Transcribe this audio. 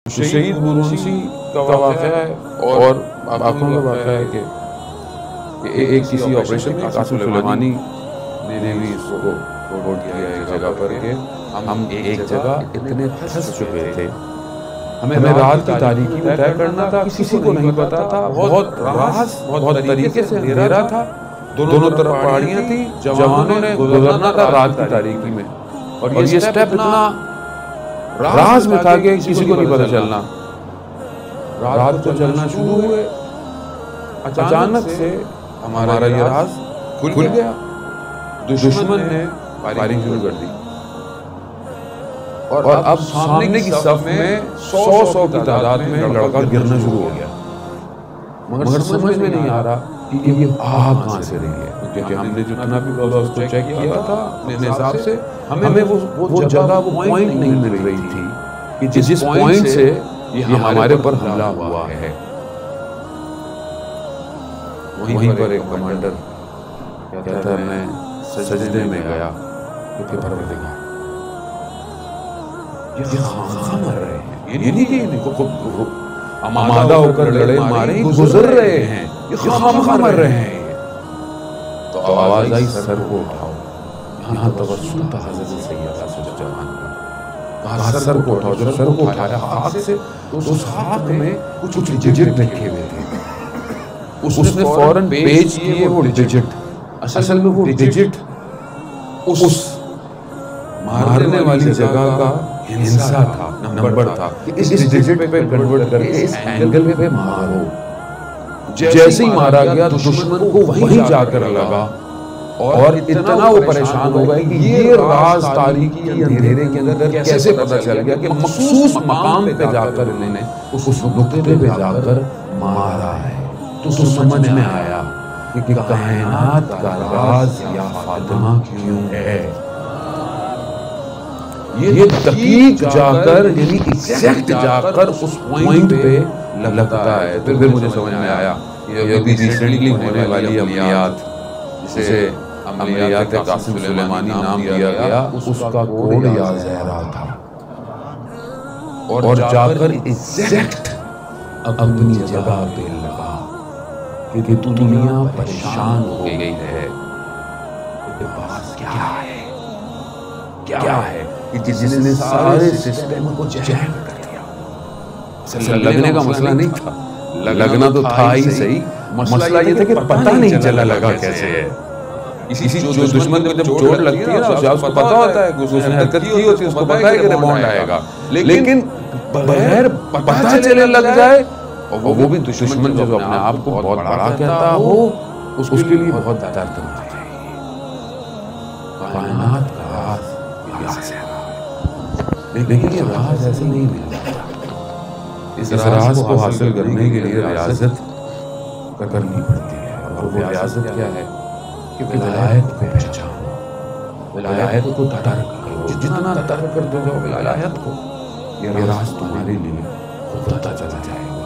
شہید برونسی کا واقعہ ہے اور باقیوں کا واقعہ ہے کہ ایک کسی آپریشن میں قاسم سلیمانی نے بھی اس کو رپورٹ کیا ایک جگہ پر کہ ہم ایک جگہ اتنے پھنس چکے تھے، ہمیں رات کی تاریکی میں طے کرنا تھا، کسی کو نہیں پتا تھا، بہت طریقے سے اندھیرا تھا، دونوں طرف پہاڑیاں تھیں، جوانوں نے گزرنا تھا رات کی تاریکی میں، اور یہ سٹیپ اتنا راز میں تھا کہ کسی کو نہیں پتا چلنا۔ رات کو چلنا شروع ہوئے، اچانک سے ہمارا یہ راز کھل گیا، دشمن نے فائرنگ شروع کر دی، اور اب سامنے کی صف میں 100 کی تعداد میں لڑکا گرنا شروع ہو گیا، مگر سمجھ میں نہیں آ رہا کہ یہ آگ کہاں سے رہی ہے، کیونکہ ہم نے جتنا بھی اس کو چیک کیا تھا اپنے حساب سے ہمیں وہ جگہ وہ پوائنٹ نہیں مل رہی تھی کہ جس پوائنٹ سے یہ ہمارے پر حملہ ہوا ہے۔ وہیں پر ایک کمانڈر کہتا ہے میں سجدے میں گیا کہ پروردگار یہ خواہاں مر رہے ہیں، یہ نہیں کہ ان کو آمادہ ہو کر لڑے مارے گزر رہے ہیں، یہ خواہاں مر رہے ہیں۔ تو آواز آئی سر کو اٹھاؤ، یہاں توسل تھا حضرت سید آصف جوان کا، کہا سر کو اٹھاؤ۔ جب سر کو اٹھایا ہاتھ سے تو اس ہاتھ میں کچھ ڈیجٹ رکھے ہوئے تھے، اس نے فوراً پیچ کیے وہ ڈیجٹ، اصل میں وہ ڈیجٹ اس مارنے والی جگہ کا ہندسہ تھا، نمبر تھا، اس ڈیجٹ پہ کنورٹ کر کے اس اینگل پہ مارو۔ جیسے ہی مارا گیا دشمن کو وہیں جا کر لگا، اور اتنا وہ پریشان ہو گئے کہ یہ راز تاریکی کے اندھیرے کے اندر کیسے پتہ چل گیا کہ مخصوص مقام پہ جا کر انہوں نے اس نقطے پہ جا کر مارا ہے۔ تو سمجھ میں آیا کہ کائنات کا راز یا فاطمہ کیوں ہے۔ یہ دقیق جا کر یعنی ایگزیکٹ جا کر اس پوائنٹ پہ لگتا ہے۔ پھر مجھے سمجھ میں آیا یہ ابھی ریسنٹلی ہونے والی عملیات جسے عملیات قاسم سلیمانی نام دیا گیا، اس کا کوڈ یا زہرا تھا، اور جا کر ایگزیکٹ اپنی جگہ پہ لگا کہ دنیا پریشان ہو گئی ہے، بات کیا ہے کہ جس نے سارے سسٹم کو جیم کر دیا۔ لگنے کا مسئلہ نہیں تھا، لگنا تو تھا ہی صحیح، مسئلہ یہ تھا کہ پتہ نہیں چلا لگا کیسے ہے۔ اسی جو دشمن کو جب چوٹ لگتی ہے نا اس کو پتہ ہوتا ہے کہ اس نے حرکت کی ہوتی ہے، اس کو پتہ ہے کہ ریباؤنڈ آئے گا، لیکن بغیر پتہ چلے لگ جائے، اور وہ بھی دشمن جو اپنے آپ کو بہت بڑا کہتا ہو، اس کے لیے بہت دردناک ہے۔ کائنات کا راز ہے، لیکن یہ راز ایسے نہیں مل جاتا۔ اس راز کو حاصل کرنے کے لیے ریاضت کرنی پڑتی ہے، اور وہ ریاضت کیا ہے کہ ولایت کو پہچانو، ولایت کو ترک کرو، جتنا ترک کرتے جاؤ ولایت کو، یہ راز تمہارے لیے خود پتہ چلا جائے گا۔